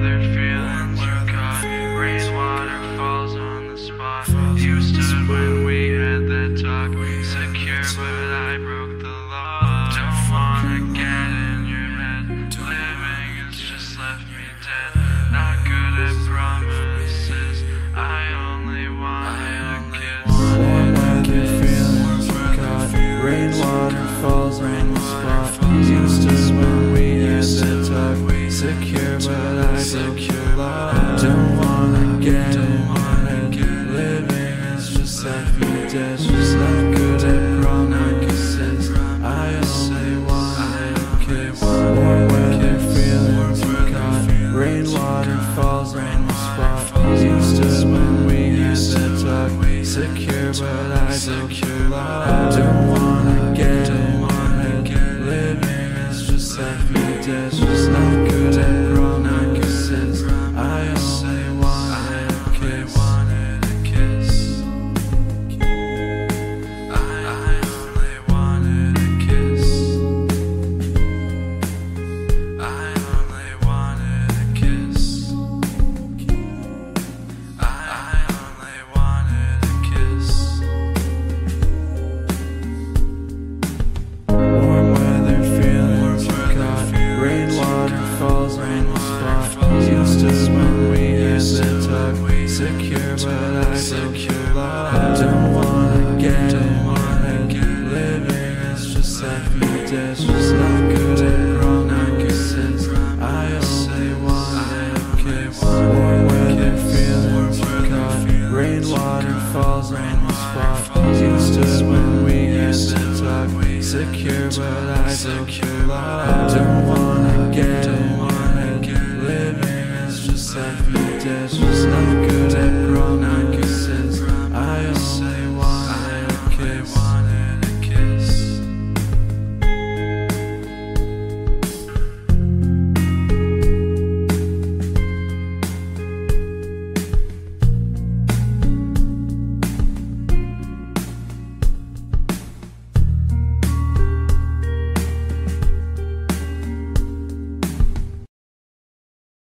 other feelings you caught. Rainwater falls on the spot. You stood when we had that talk. Secure, but I broke the law. Don't wanna get in your head. Living has just left me dead. Not good at promises. I only wanted a kiss. Warm weather feelings you caught. Rainwater falls on the spot. You stood when we had that talk. Secure, but I broke the